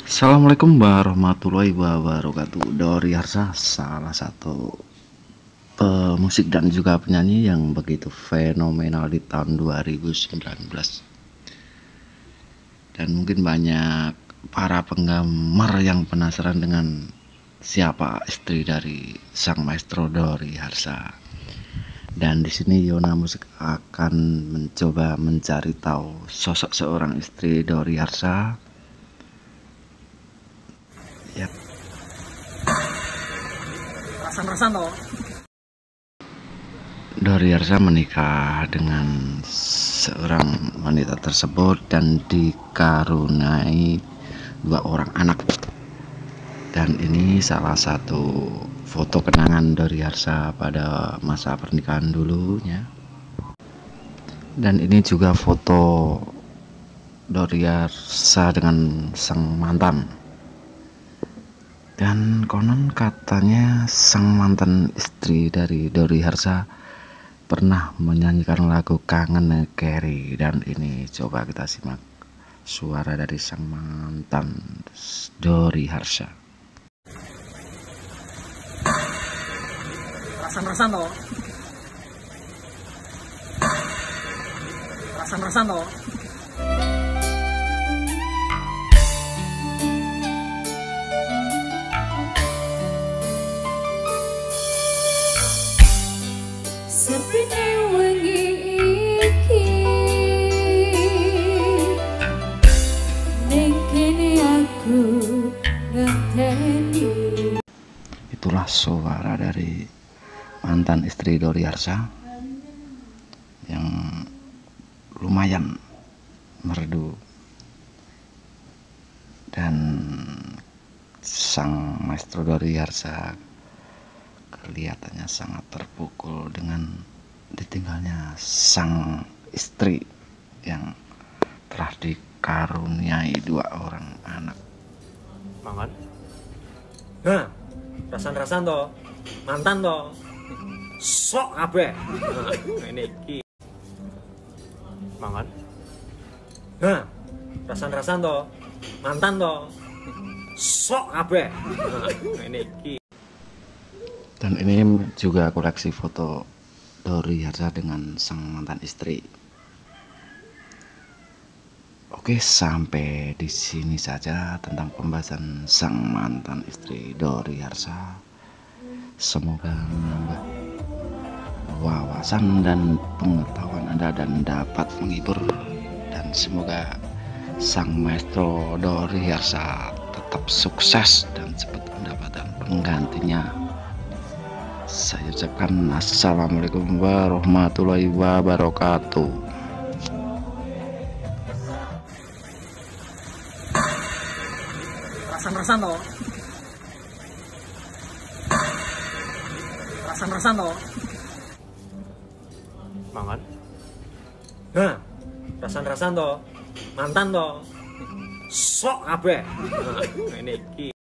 Assalamualaikum warahmatullahi wabarakatuh. Dori Harsa, salah satu pemusik dan juga penyanyi yang begitu fenomenal di tahun 2019. Dan mungkin banyak para penggemar yang penasaran dengan siapa istri dari sang maestro Dori Harsa. Dan di sini Yona Musik akan mencoba mencari tahu sosok seorang istri Dori Harsa. Yap. Rasan-rasan toh. Dori Harsa menikah dengan seorang wanita tersebut dan dikaruniai 2 orang anak. Dan ini salah satu foto kenangan Dori Harsa pada masa pernikahan dulunya. Dan ini juga foto Dori Harsa dengan sang mantan. Dan konon katanya sang mantan istri dari Dori Harsa pernah menyanyikan lagu Kangen Keri. Dan ini coba kita simak suara dari sang mantan Dori Harsa. Rasan-rasan toh. Rasan-rasan toh. Seperti wengi iki ning kene aku ngenteni. Itulah suara dari mantan istri Dori Harsa yang lumayan merdu. Dan sang maestro Dori Harsa kelihatannya sangat terpukul dengan ditinggalnya sang istri yang telah dikaruniai 2 orang anak. Mangan. Nah, rasan-rasan toh. Mantan toh. Sok kabeh. Nah, ini iki. Mangan. Nah, rasan-rasan toh. Mantan toh. Sok kabeh. Nah, ini iki. Dan ini juga koleksi foto Dori Harsa dengan sang mantan istri. Oke, sampai di sini saja tentang pembahasan sang mantan istri Dori Harsa. Semoga menambah wawasan dan pengetahuan Anda dan dapat menghibur. Dan semoga sang maestro Dori Harsa tetap sukses dan cepat mendapatkan penggantinya. Saya ucapkan assalamualaikum warahmatullahi wabarakatuh. Rasan-rasan toh. Rasan-rasan toh. Mangan. Nah, rasan-rasan toh. Mantan toh. Sok kabeh. Nah, ini iki.